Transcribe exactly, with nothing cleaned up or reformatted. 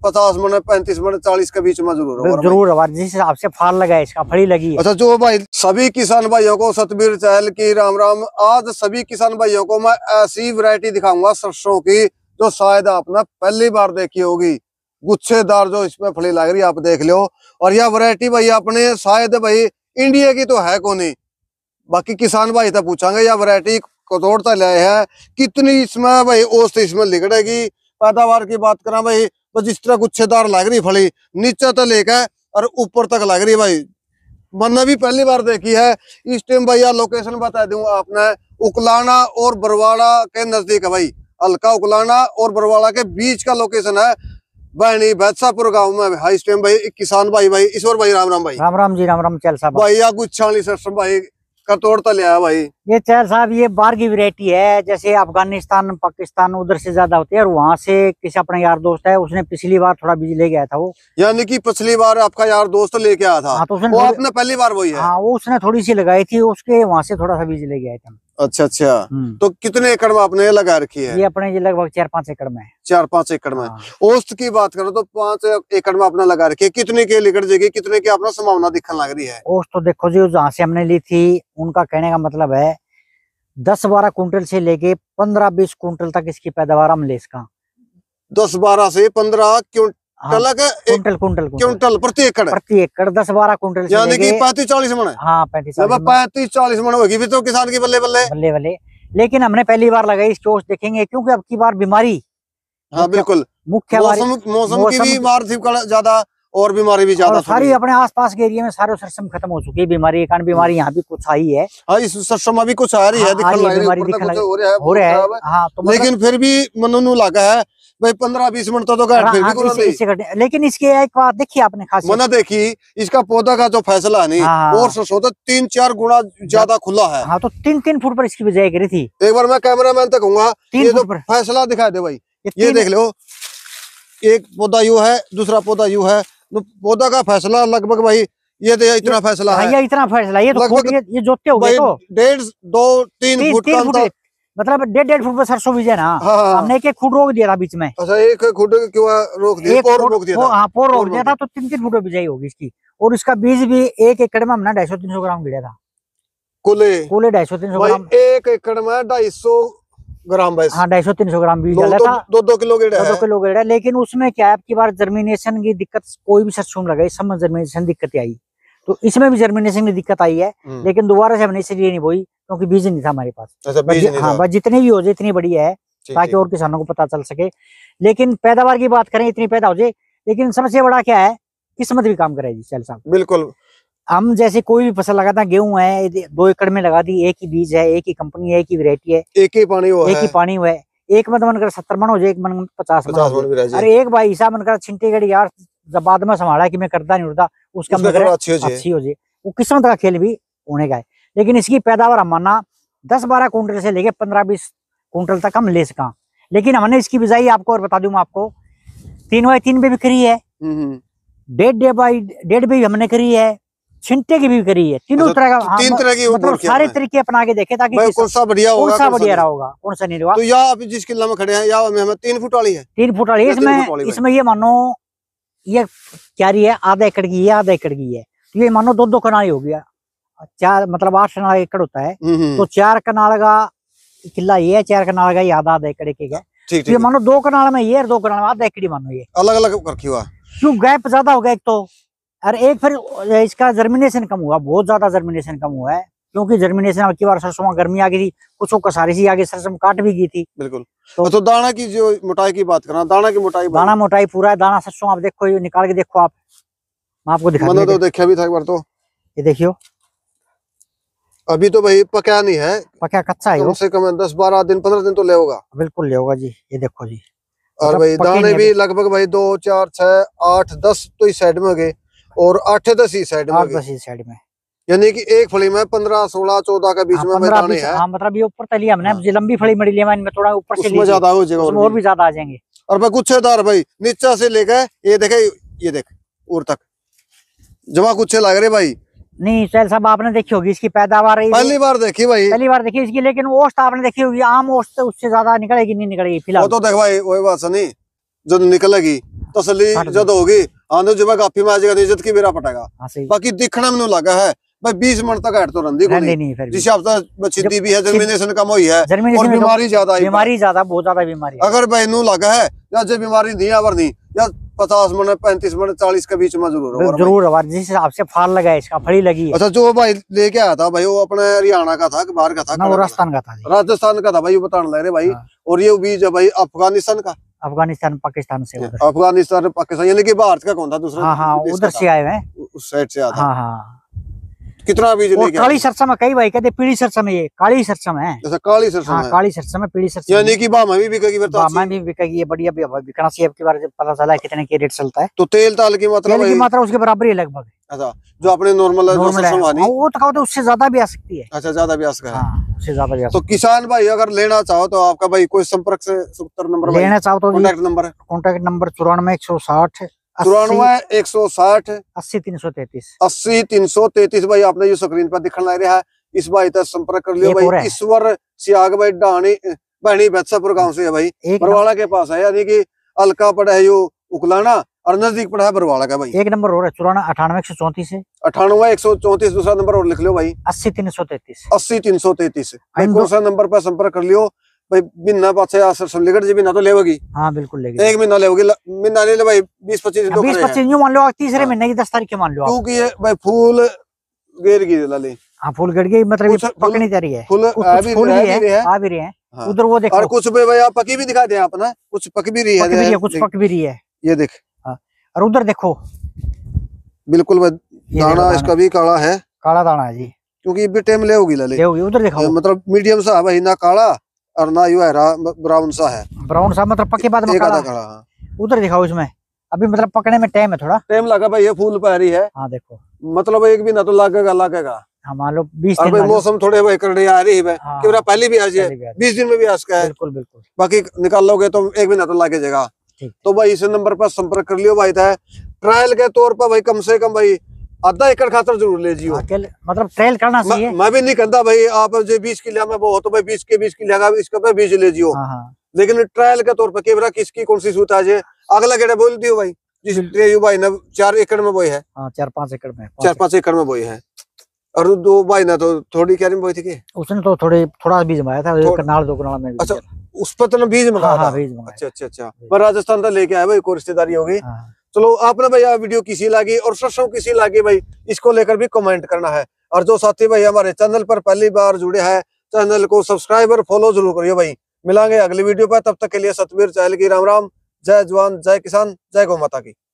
पचास मन पैंतीस मन चालीस के बीच में जरूर होगा जरूर होगा, जिस हिसाब से फाल लगा है इसका, फड़ी लगी है। अच्छा जो भाई सभी किसान भाइयों को सतबीर चहल की राम राम। आज सभी किसान भाइयों को मैं ऐसी वैरायटी दिखाऊंगा सरसों की जो शायद आपने पहली बार देखी होगी। गुच्छेदार जो इसमें फली लग रही है आप देख लो। और यह वैरायटी भाई अपने शायद भाई इंडिया की तो है कौन, बाकी किसान भाई तो पूछांगे यह वैरायटी कतौड़ता लाए है कितनी इसमें भाई औसत इसमें लिगड़ेगी। पैदावार की बात करा भाई तो जिस तरह गुच्छेदार लग रही फली नीचे तो लेकर और ऊपर तक लग रही भाई, मैंने भी पहली बार देखी है। इस टाइम भैया लोकेशन बता दूं आपने, उकलाना और बरवाड़ा के नजदीक है भाई। हल्का उकलाना और बरवाड़ा के बीच का लोकेशन है बहनी बैदशाहपुर गांव में है। इस टाइम भाई किसान भाई भाई ईश्वर भाई राम राम भाई। राम राम जी, राम राम चहल साहब। भाई या गुच्छा सरसों भाई कतौड़ता लिया भाई। ये चहल साहब ये बाहर की वैरायटी है, जैसे अफगानिस्तान पाकिस्तान उधर से ज्यादा होती है, और वहां से किसी अपना यार दोस्त है उसने पिछली बार थोड़ा बीज ले गया था वो। यानी कि पिछली बार आपका यार दोस्त लेके आया था। हाँ, तो वो आपने पहली बार वही है। हाँ, वो उसने थोड़ी सी लगाई थी, उसके वहां से थोड़ा सा बीज ले गया था। अच्छा अच्छा, तो कितने एकड़ में आपने लगा रखी है? ये अपने ये लगभग चार पांच एकड़ में है। चार पांच एकड़ में। हाँ। औसत की बात करो तो पांच एकड़ में आपने लगा रखी है, कितने के लिगड़ जाएगी, कितने की आपने संभावना दिखने लग रही है? औसत तो देखो जी, जहाँ से हमने ली थी उनका कहने का मतलब है दस बारह कुंटल से लेके पंद्रह बीस कुंटल तक इसकी पैदावार हम ले इसका। दस बारह से पंद्रह क्विंटल कुंटल कुंटल क्विंटल प्रति एकड़ प्रति एकड़ दस बारह कुंटल, यानी कि पैंतीस चालीस मन। हाँ, पैंतीस पैंतीस चालीस मन होगी भी तो किसान की बल्ले बल्ले बल्ले बल्ले। लेकिन हमने पहली बार लगाई, इसके औसत देखेंगे क्योंकि अब की बार बीमारी, हाँ बिल्कुल, मुख्य मौसम मौसम की भी बीमार थी ज्यादा और बीमारी भी ज्यादा, सारी अपने आसपास के एरिया में सारे सरसों खत्म हो चुकी है बीमारी के कारण। बीमारी यहाँ भी कुछ आई है। हाँ, इस सरसों में भी कुछ आ रही है, हो रहा है। हाँ, तो लेकिन फिर भी मनोनु लगा है भाई पंद्रह बीस मिनट तो गाठ फिर भी। लेकिन इसके एक बात देखिए आपने खास मैंने देखी, इसका पौधा का जो फैसला है नहीं और सरसों तो तीन चार गुना ज्यादा खुला है। हाँ, तो तीन तीन फुट पर इसकी बिजाई करी थी। एक बार मैं कैमरामैन तक कहूंगा ये तो फैसला दिखा दे भाई, ये देख लो, एक पौधा यू है, दूसरा पौधा यू है, पौधा का फैसला लगभग भाई ये दे इतना फैसला है, ये इतना फैसला, ये तो ये जोते हो गए तो डेढ़ दो तीन फुट का, मतलब डेढ़ डेढ़ फुट पर सरसों बीजे ना। हाँ, हमने एक एक फुट रोक दिया था बीच में। अच्छा, एक फुट क्यों रोक दिया? पोर रोक दिया था। हाँ, पोर रोक दिया था, तो तीन तीन फुट बिजाई होगी इसकी। और इसका बीज भी एक एकड़ में हमने ढाई सौ तीन सौ ग्राम गिरा था। कुले कुले ढाई सौ तीन सौ ग्राम, एक एकड़ में ढाई सौ ग्राम बस। हाँ, ढाई सौ तीन सौ ग्राम बीज डाला था, दो दो किलो गेड़ा दो किलो गेड़ा। लेकिन उसमें क्या है, अब की बार जर्मिनेशन की दिक्कत, कोई भी सरसों में लगाई सब में जर्मिनेशन दिक्कत आई, तो इसमें भी जर्मिनेशन की दिक्कत आई है। लेकिन दोबारा से हमने इसलिए नहीं बोई क्योंकि बीज नहीं था हमारे पास। अच्छा, बीज नहीं हाँ, बस जितनी भी हो जाए इतनी बढ़िया है, ताकि और किसानों को पता चल सके। लेकिन पैदावार की बात करें इतनी पैदा हो जाए, लेकिन सबसे बड़ा क्या है, किस्मत भी काम करेगी चल साहब। बिल्कुल, हम जैसे कोई भी फसल लगाता है, गेहूं है दो एकड़ में लगा दी, एक ही बीज है, एक ही कंपनी है, एक ही वैरायटी है, एक ही पानी हुआ एक ही पानी हुआ है, एक में तो मन कर सत्तर मन हो जाए, एक मन पचास मन। अरे एक भाई हिसाब मन कर छिंटे गड़ी यार, जब बाद में संभाला कि मैं करता नहीं उड़ता, उसका अच्छी हो जाए, वो किस्मत का खेल भी होने का है। लेकिन इसकी पैदावार हम माना दस बारह कुंटल से लेके पंद्रह बीस कुंटल तक हम ले सका। लेकिन हमने इसकी बिजाई आपको और बता दूं मैं आपको, तीन बाई तीन पे भी करी है, डेढ़ डेढ़ बाई डेढ़ भी हमने करी है, छिंटे की भी करी है, तीनों तरह का। हाँ, तीन तरह की मतलब सारे तरीके अपना के देखे ताकि कौन सा बढ़िया होगा, कौन सा बढ़िया रहा होगा, कौन सा नहीं रहा। तो या अभी जिस किला में खड़े हैं या हमें तीन फुट वाली है, तीन फुट वाली इसमें इसमें ये मानो ये क्या रही है, आधा एकड़ की है, आधा एकड़ की है, तो ये मानो दो दो कनाल हो गया, चार मतलब आठ कनाल एकड़ होता है, तो चार कनाल का किला ये है, चार कनाल का ये आधा आधा एकड़ एक है। तो ये मानो दो कनाल में ये, दो कनाल में आधा एकड़ मानो, ये अलग अलग रखी हुआ, क्यों गैप ज्यादा हो गया एक तो, और एक फिर इसका जर्मिनेशन कम हुआ, बहुत ज्यादा जर्मिनेशन कम हुआ है, क्योंकि जर्मिनेशन अब की बार सरसों में गर्मी आ गई थी, कुछ कसारी सी आगे सरसों काट भी गई थी। बिल्कुल। तो, तो दाना की जो मोटाई की बात करना, दाना की मोटाई, दाना मोटाई पूरा है, दाना सरसों आप देखो, ये निकाल के देखो आप, मैं आपको दिखा मैंने तो देखा भी था एक बार, तो ये देखियो अभी तो भाई पका नहीं है, पका कच्चा है, कम से कम दस बारह दिन पंद्रह दिन तो ले होगा। बिल्कुल ले होगा जी, ये देखो जी। और भाई दाने भी लगभग भाई दो चार छह आठ दस तो इस साइड में हो गए, और आठ दस ही साइड में, दस ही साइड में, यानी कि एक फली में पंद्रह सोलह चौदह के बीच में दाने हैं। हाँ, मतलब ये ऊपर तली हमने हाँ। लंबी फली मड़ी लिया, इनमें थोड़ा ऊपर से ज्यादा हो जाएगा, और भी ज्यादा आ जाएंगे। और भाई गुच्छेदार भाई नीचा से लेकर ये देखे, ये देख ऊर तक जमा गुच्छे लग रहे भाई। नहीं चल साहब, आपने देखी होगी इसकी पैदावार, पहली बार देखी भाई, पहली बार देखी इसकी। लेकिन औसत आपने देखी होगी, आम औसत उससे ज्यादा निकलेगी नहीं निकलेगी फिलहाल। वो तो देख भाई वही बात नहीं, जो निकलेगी तसली जद होगी आंदो जब काफी में आ जाएगा इज्जत की बेरा पटेगा। बाकी दिखना मैंने लगा है भाई बीस मिनट तक हट तो रंदी को नहीं, जिस हिसाब से छिद्दी भी है, जर्मिनेशन कम हुई है और बीमारी ज्यादा, बीमारी ज्यादा बहुत ज्यादा बीमारी। अगर भाई नू लगा है या जो बीमारी नहीं आवर नहीं या पचास मन पैंतीस मन चालीस के बीच में जरूर जरूर जिस हिसाब से फाल लगा है, इसका फड़ी लगी है। अच्छा जो भाई लेके आया था भाई वो अपने हरियाणा का था कि बाहर का था? ना, वो राजस्थान का था। राजस्थान का था भाई, वो बताने लग रहे भाई। और ये बीज है भाई अफगानिस्तान का, अफगानिस्तान पाकिस्तान से, अफगानिस्तान पाकिस्तान यानी कि भारत का कौन था दूसरा? हाँ हाँ उधर से आए हैं, उस साइड से आया था। हाँ हाँ कितना बीज लेके? काली सरसम है, कई भाई कहते पीली सरसम है, ये काली सरसम है। जैसा काली सरसम हाँ, है, काली सरसम है, पीली सरसम यानी कि बाम भी बिकेगी, फिर तो बाम भी बिकेगी, ये बढ़िया भी बिकना चाहिए। आपके बारे में पता चला है कितने की रेट चलता है? तो तेल ताल की मात्रा, तेल की मात्रा उसके बराबर ही लगभग। अच्छा जो अपने नॉर्मल है वो तो कहते उससे ज्यादा भी आ सकती है। अच्छा ज्यादा भी आ सकता है, उससे ज्यादा भी। तो किसान भाई अगर लेना चाहो तो आपका भाई कोई संपर्क से सत्तर नंबर लेना चाहो तो कॉन्टैक्ट नंबर है, कॉन्टैक्ट नंबर चौरानवे एक सौ साठ चौरानवे एक सौ साठ अस्सी तीन सौ तैतीस अस्सी तीन सौ तैतीस। भाई आपने जो स्क्रीन पर दिखने लग रहा है इस भाई तक संपर्क कर लियो भाई। ईश्वर सियाग भाई डाणी बहनी बेतसापुर गांव से है भाई, बरवाड़ा के पास है, यानी कि अलका पड़ा है यो उकलाना और नजदीक पड़ा है बरवाड़ा का भाई। एक नंबर और है चौरानवे अठानवे एक सौ चौतीस है, अठानवे एक सौ चौतीस दूसरा नंबर और लिख लो भाई, अस्सी तीन सौ तैतीस अस्सी तीन सौ तैतीस। कौन सा नंबर पर संपर्क कर लियो भाई। बिना पाछे लिगड़ जी बिना तो लेगी। हाँ बिल्कुल लेगी, एक महीना लेगी, महीना ले ले भाई बीस पच्चीस बीस पच्चीस मान लो, तीसरे महीने की दस तारीख के मान लो, क्योंकि ये भाई फूल गिर गई लाली। हाँ फूल गिर गई, मतलब पकनी जा रही है, फूल आ भी रहे हैं उधर, वो देखो। और कुछ भाई आप पकी भी दिखा दे आप ना, कुछ पक भी रही है, कुछ पक भी रही है, ये देख। और उधर देखो बिल्कुल भाई दाना इसका भी काला है, काला दाना है जी, क्योंकि भी टाइम ले होगी लाली। उधर देखो मतलब मीडियम सा भाई, ना काला और ना यू है ब्राउन सा है, ब्राउन सा मतलब पके बाद में काला काला। उधर दिखाओ इसमें अभी मतलब पकने में टाइम है, थोड़ा टाइम लगा भाई, ये फूल पा रही है। हाँ देखो मतलब एक भी ना तो लगेगा लगेगा। हाँ मान लो बीस दिन मौसम थोड़े भाई करने आ रही है, हाँ, क्योंकि पहले भी आ जाए बीस दिन में भी आ सकता है। बिल्कुल बिल्कुल, बाकी निकाल लोगे तो एक भी ना तो लागे जाएगा। तो भाई इस नंबर पर संपर्क कर लियो भाई था। ट्रायल के तौर पर भाई कम से कम भाई आधा एकड़ खातर जरूर ले जियो, मतलब ट्रायल करना चाहिए। मैं भी नहीं कहता भाई आप जो बीस किलो में वो तो भाई बीस के बीस किलो इसका बीज ले जियो, लेकिन ट्रायल के तौर पर केवरा किसकी कौन सी सूत आज अगला गेड़ा बोल दियो भाई, जिस भाई ने चार एकड़ में बोई है, चार पांच एकड़ में चार पांच एकड़ में बोई है। और दो भाई ना तो थोड़ी क्या बोई थी कि उसने तो थोड़े थोड़ा बीज मंगाया था, एक कनाल दो कनाल में। अच्छा उस पर तो बीज मंगाया था? अच्छा अच्छा अच्छा, पर राजस्थान तो लेके आया भाई, कोई रिश्तेदारी होगी। चलो आपने भाई ये वीडियो किसी लगी और सरसों किसी लगी भाई, इसको लेकर भी कमेंट करना है। और जो साथी भाई हमारे चैनल पर पहली बार जुड़े हैं, चैनल को सब्सक्राइब और फॉलो जरूर करिए भाई। मिलांगे अगली वीडियो पर, तब तक के लिए सतबीर चहल की राम राम। जय जवान जय किसान जय गौ माता की।